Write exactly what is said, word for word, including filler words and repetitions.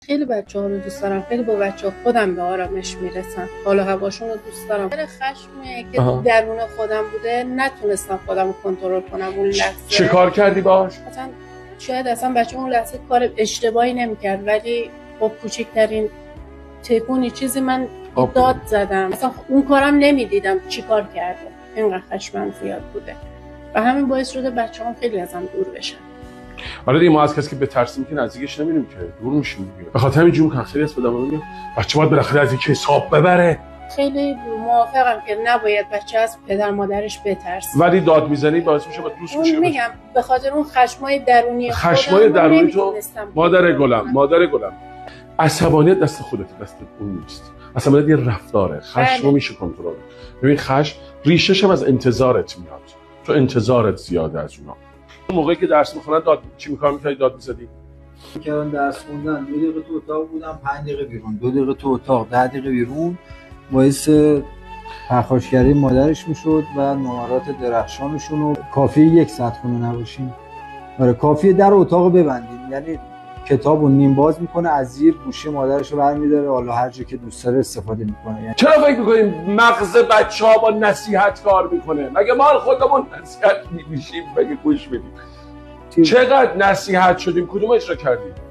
خیلی بچه‌ها رو دوست دارم، خیلی با بچه‌ها خودم به آرامش میرسم، حال و هواشون رو دوست دارم. خیلی خشمی که آها. درون خودم بوده نتونستم خودم رو کنترل کنم اون لحظه. چه کار کردی باهاش؟ مثلا شاید اصلا بچه اون لحظه کار اشتباهی نمی‌کرد، ولی با کوچکترین تکونی چیزی من داد زدم، اصلا اون کارم نمیدیدم چی کار کرده، اینقدر خشمم زیاد بوده و همین باعث شده بچه‌هام خیلی ازم دور بشن. آره دیگه، ما از کسی که بترسیم که نزدیکش نمیریم که دور میشیم دیگه. به خاطر همین جون که خیلی است بدم میگم بچه باید بالاخره از اینکه حساب ببره. خیلی موافقم که نباید بچه از پدر مادرش بترسه، ولی داد میزنی باعث میشه با دوست میشه. میگم به خاطر اون خشمای درونی خودم، خشمای درونی تو مادر گلم، مادر گلم، عصبانیت دست خودت، دست اون نیست. عصبانیت یه رفتاره، خشم رو میشه کنترل. ببین خشم ریشش هم از انتظارت میاد، تو انتظارت زیاده از اونا. موقعی که درس میخونن داد چی میکار میکردی؟ داد میزدی؟ میکردن درس خوندن، دو دقیقه تو اتاق بودم، پنج دقیقه بیرون، دو دقیقه تو اتاق، ده دقیقه بیرون، باعث پرخاشگری مادرش میشد و نمرات درخشانشون رو. کافی یک ساعت خونه نباشیم، آره کافیه در اتاق ببندیم، یعنی کتاب رو نیم باز میکنه، از زیر گوشی مادرش رو برمیداره، حالا هر جا که دوست داره استفاده میکنه. یعنی چرا فکر میکنیم مغز بچه‌ها با نصیحت کار میکنه؟ مگه ما خودمون نصیحت میشیم مگه گوش میدیم؟ چقدر نصیحت شدیم کدوم اجرا کردیم؟